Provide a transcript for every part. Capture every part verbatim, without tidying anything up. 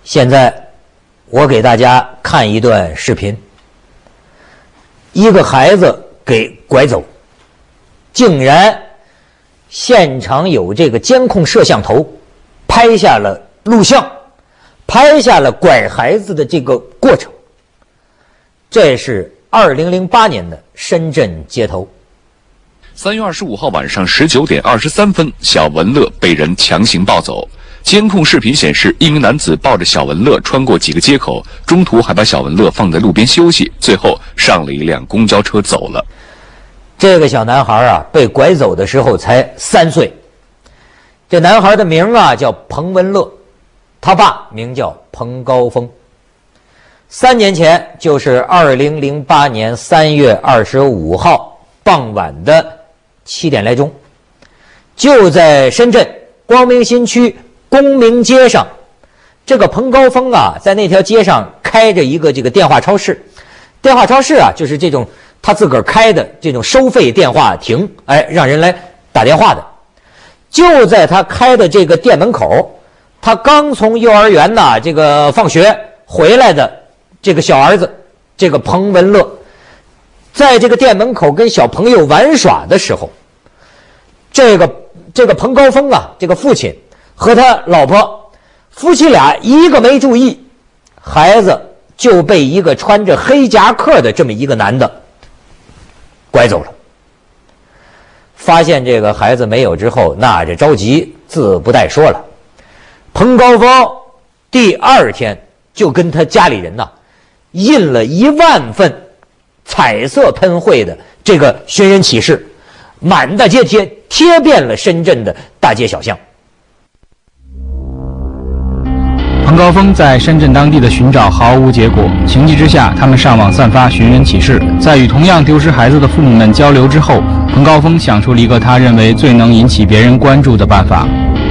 现在我给大家看一段视频，一个孩子给拐走，竟然现场有这个监控摄像头拍下了录像，拍下了拐孩子的这个过程。这是二零零八年的深圳街头。 三月二十五号晚上十九点二十三分，小文乐被人强行抱走。监控视频显示，一名男子抱着小文乐穿过几个街口，中途还把小文乐放在路边休息，最后上了一辆公交车走了。 这个小男孩啊，被拐走的时候才三岁。这男孩的名啊叫彭文乐，他爸名叫彭高峰。三年前，就是二零零八年三月二十五号傍晚的七点来钟，就在深圳光明新区公明街上，这个彭高峰啊，在那条街上开着一个这个电话超市。电话超市啊，就是这种他自个儿开的这种收费电话亭，哎，让人来打电话的。就在他开的这个店门口，他刚从幼儿园呐这个放学回来的这个小儿子，这个彭文乐，在这个店门口跟小朋友玩耍的时候，这个这个彭高峰啊，这个父亲和他老婆夫妻俩一个没注意，孩子就被一个穿着黑夹克的这么一个男的拐走了。发现这个孩子没有之后，那这着急自不待说了。彭高峰第二天就跟他家里人呐、啊、印了一万份彩色喷绘的这个寻人启事，满大街贴，贴遍了深圳的大街小巷。 彭高峰在深圳当地的寻找毫无结果，情急之下，他们上网散发寻人启事。在与同样丢失孩子的父母们交流之后，彭高峰想出了一个他认为最能引起别人关注的办法。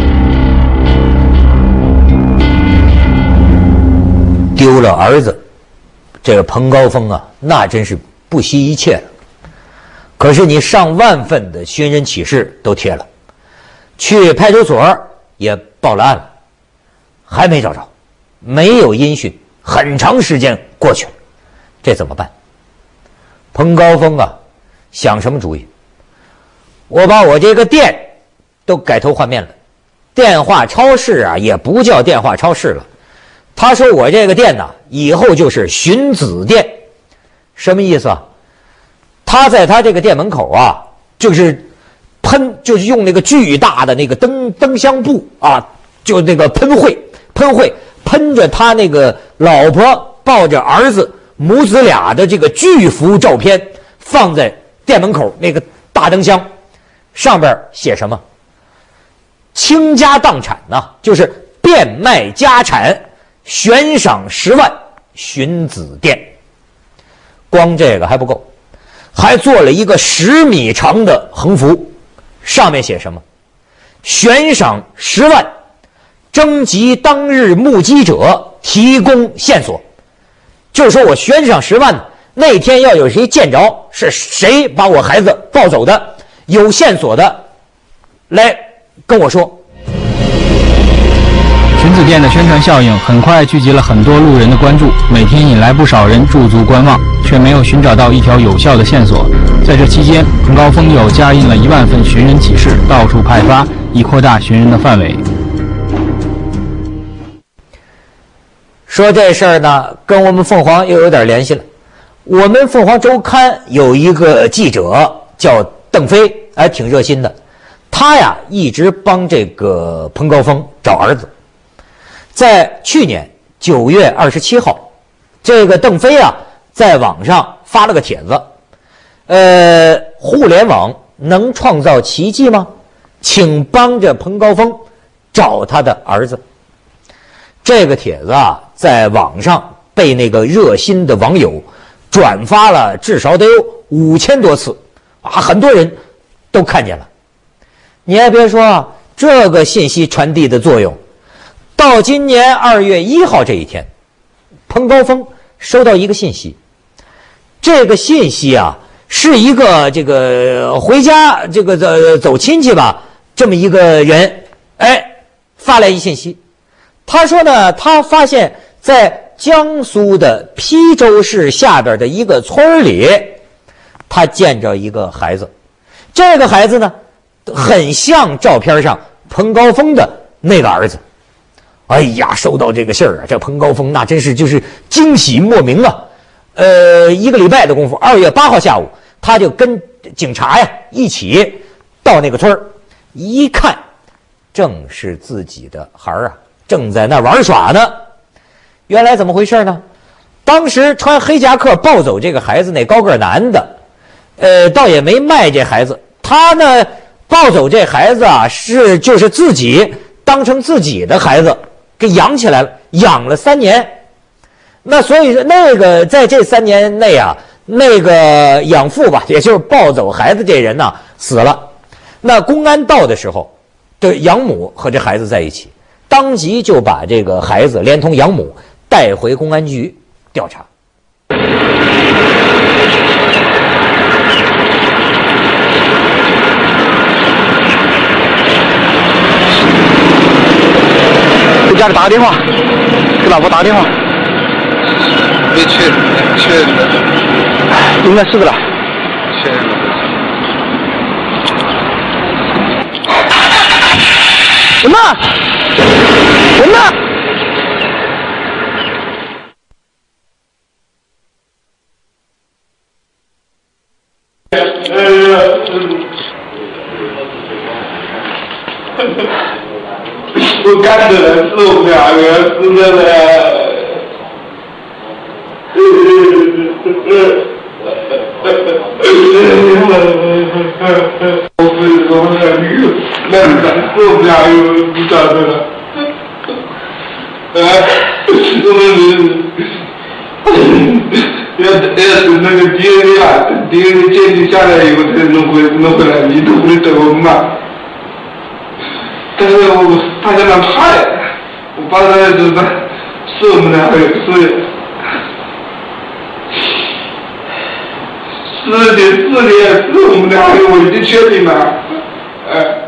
丢了儿子，这个彭高峰啊，那真是不惜一切了。可是你上万份的寻人启事都贴了，去派出所也报了案了，还没找着，没有音讯，很长时间过去了，这怎么办？彭高峰啊，想什么主意？我把我这个店都改头换面了，电话超市啊也不叫电话超市了。他说我这个店呢、啊，以后就是寻子店。什么意思啊？他在他这个店门口啊，就是喷，就是用那个巨大的那个灯灯箱布啊，就那个喷绘喷绘喷着他那个老婆抱着儿子母子俩的这个巨幅照片，放在店门口那个大灯箱，上边写什么？倾家荡产呐、啊，就是变卖家产，悬赏十万，寻子店。光这个还不够，还做了一个十米长的横幅，上面写什么？悬赏十万，征集当日目击者提供线索。就是说我悬赏十万，那天要有谁见着是谁把我孩子抱走的，有线索的来跟我说。 寻子店的宣传效应很快聚集了很多路人的关注，每天引来不少人驻足观望，却没有寻找到一条有效的线索。在这期间，彭高峰又加印了一万份寻人启事，到处派发，以扩大寻人的范围。 说这事儿呢，跟我们凤凰又有点联系了。我们凤凰周刊有一个记者叫邓飞，还挺热心的。他呀一直帮这个彭高峰找儿子。在去年九月二十七号，这个邓飞啊在网上发了个帖子，呃，互联网能创造奇迹吗？请帮着彭高峰找他的儿子。这个帖子啊，在网上被那个热心的网友转发了，至少得有五千多次啊，很多人都看见了。你还别说啊，这个信息传递的作用。到今年二月一号这一天，彭高峰收到一个信息，这个信息啊是一个这个回家这个走走亲戚吧，这么一个人，哎，发来一信息， 他说呢，他发现在江苏的邳州市下边的一个村里，他见着一个孩子，这个孩子呢，很像照片上彭高峰的那个儿子。哎呀，收到这个信儿啊，这彭高峰那真是就是惊喜莫名啊！呃，一个礼拜的功夫，二月八号下午，他就跟警察呀一起到那个村儿，一看，正是自己的孩儿啊，正在那玩耍呢。原来怎么回事呢？当时穿黑夹克抱走这个孩子那高个男的，呃，倒也没卖这孩子，他呢抱走这孩子啊，是就是自己当成自己的孩子。给养起来了，养了三年。那所以说，那个在这三年内啊，那个养父吧，也就是抱走孩子这人呢、啊、死了。那公安到的时候，这养母和这孩子在一起，当即就把这个孩子连同养母带回公安局调查。 给家里打个电话，给老婆打个电话。 没确认，确认的， 应该是的了。 确认了。 人呢？人呢？ 我干的人是我们两个人死的嘞。我非说那个那咱是我们俩有不晓得了。哎，我们要要是那个 D N A 啊 ，D N A 鉴定下来以后才弄回弄回来，你都会等我们嘛。但是我大家蛮怕呀，我爸他怎么办？是我们俩还有是。四点四点是我们俩还有，我已经确定了。哎。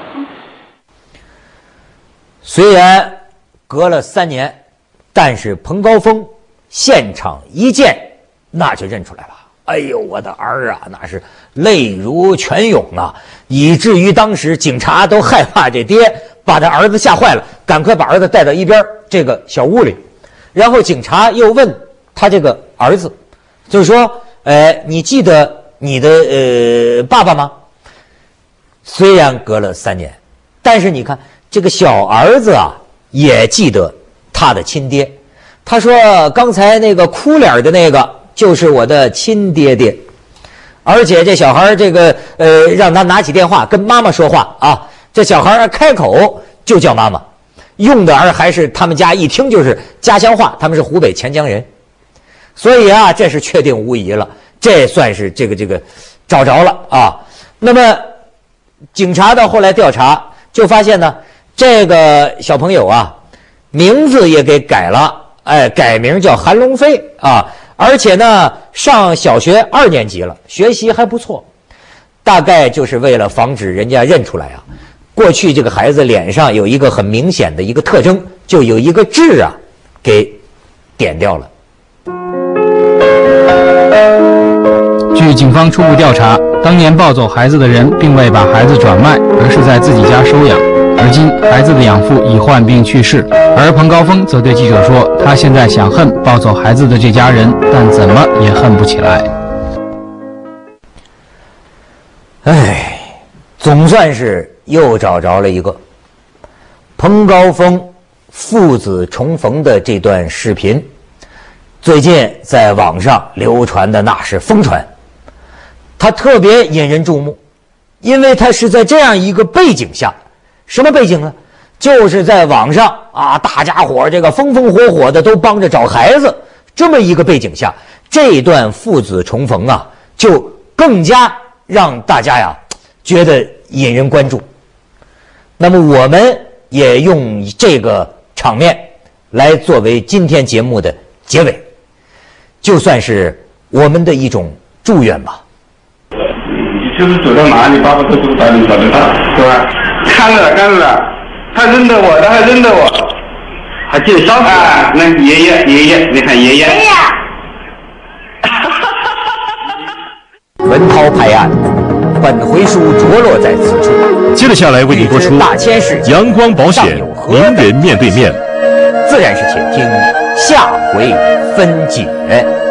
虽然隔了三年，但是彭高峰现场一见，那就认出来了。哎呦，我的儿啊，那是泪如泉涌啊，以至于当时警察都害怕这爹把他儿子吓坏了，赶快把儿子带到一边这个小屋里。然后警察又问他这个儿子，就是说，呃，你记得你的呃爸爸吗？虽然隔了三年，但是你看这个小儿子啊，也记得他的亲爹。他说刚才那个哭脸的那个就是我的亲爹爹，而且这小孩这个呃让他拿起电话跟妈妈说话啊，这小孩开口就叫妈妈，用的而还是他们家一听就是家乡话，他们是湖北潜江人，所以啊这是确定无疑了，这算是这个这个找着了啊。那么警察到后来调查就发现呢，这个小朋友啊名字也给改了，哎，改名叫韩龙飞啊，而且呢上小学二年级了，学习还不错，大概就是为了防止人家认出来啊。过去这个孩子脸上有一个很明显的一个特征，就有一个痣啊给点掉了。 据警方初步调查，当年抱走孩子的人并未把孩子转卖，而是在自己家收养。而今孩子的养父已患病去世，而彭高峰则对记者说，他现在想恨抱走孩子的这家人，但怎么也恨不起来。 哎，总算是又找着了一个彭高峰父子重逢的这段视频，最近在网上流传的那是疯传，它特别引人注目，因为它是在这样一个背景下。什么背景呢？就是在网上啊，大家伙这个风风火火的都帮着找孩子，这么一个背景下，这段父子重逢啊，就更加让大家呀觉得引人关注。那么我们也用这个场面来作为今天节目的结尾，就算是我们的一种祝愿吧。 你就是走到哪里，爸爸都都找你找得到，是吧？看着了，看着了，他认得我，他还认得我。 还记得小时啊？那爷爷爷爷，你看爷爷。爷爷。 文涛拍案，本回书着落在此处。 接着下来为您播出大千世界阳光保险名人面对面， 自然是且听下回分解。